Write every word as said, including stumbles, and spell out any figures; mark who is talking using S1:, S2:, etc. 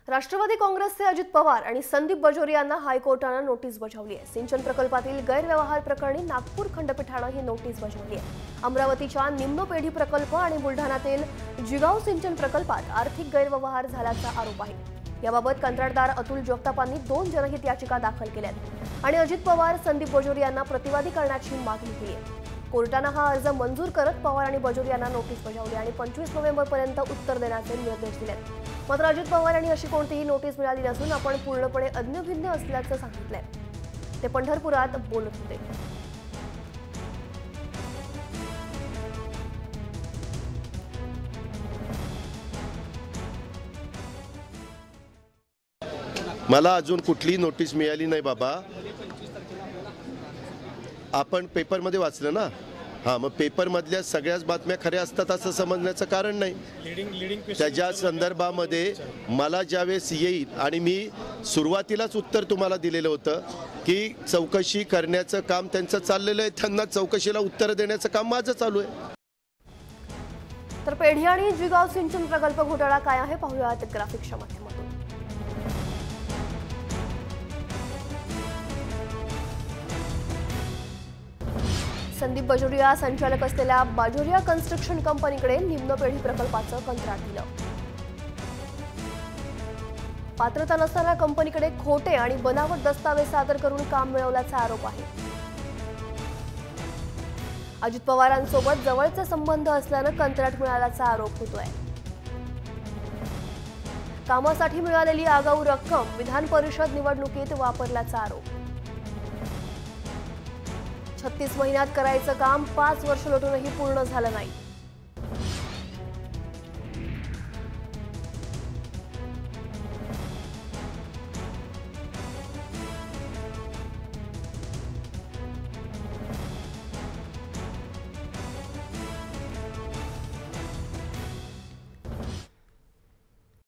S1: राष्ट्रवादी काँग्रेसचे अजित पवार आणि संदीप बजोरिया यांना हायकोर्टाने नोटीस बजावली आहे। सिंचन प्रकल्पातील गैरव्यवहार प्रकरणी नागपूर खंडपीठाने ही नोटीस बजावली आहे। अमरावतीच्या निम्नपेढी प्रकल्प आणि बुलढाण्यातील जिगाव सिंचन प्रकल्पात आर्थिक गैरव्यवहार झाल्याचा आरोप आहे। याबाबत कंत्राटदार अतुल जगतापांनी दोन जनहित याचिका दाखल केल्या आहेत आणि अजित पवार संदीप बजोरिया यांना प्रतिवादी करण्याची मागणी केली आहे। कोर्टाने हा अर्ज मंजूर करत पवार आणि बजोरिया यांना नोटीस बजावली आणि पंचवीस नोव्हेंबर पर्यंत उत्तर देण्याचे निर्देश दिले। मात्र अजित पवार यांनी अशी कोणतीही नोटीस मिळाली नसून आपण पूर्णपणे अज्ञभिन्न असल्याचं सांगितलंय। ते पंढरपुरात बोलत होते।
S2: मला अजून कुठली नोटीस मिळाली नाही बाबा। आपण पेपरमध्ये वाचलं ना? हां, मग पेपरमधल्या सगळ्याच बातम्या खऱ्या असतात असं समजण्याचं कारण नाही। त्याच्या संदर्भामध्ये मला ज्यावेळेस येईल आणि मी सुरुवातीलाच उत्तर तुम्हाला दिलेलं होतं की चौकशी करण्याचं काम त्यांचं चाललेलं आहे, त्यांना चौकशीला उत्तर देण्याचं काम माझं चालू आहे।
S1: तर पेढी आणि जिगाव सिंचन प्रकल्प घोटाळा काय आहे पाहूयात ग्राफिक्सच्या माध्यमातून। संदीप बजोरिया संचालक असलेल्या बाजोरिया कन्स्ट्रक्शन कंपनीकडे निम्नपेढी प्रकल्पाचं कंत्राट दिलं। पात्रता नसताना कंपनीकडे खोटे आणि बनावट दस्तावेज सादर करून काम मिळवल्याचा आरोप आहे। अजित पवारांसोबत जवळचे संबंध असल्यानं कंत्राट मिळाल्याचा आरोप होतोय। कामासाठी मिळालेली आगाऊ रक्कम विधान परिषद निवडणुकीत वापरल्याचा आरोप। छत्तीस महिन्यात करायचं काम पाच वर्ष लोटूनही पूर्ण झालं नाही।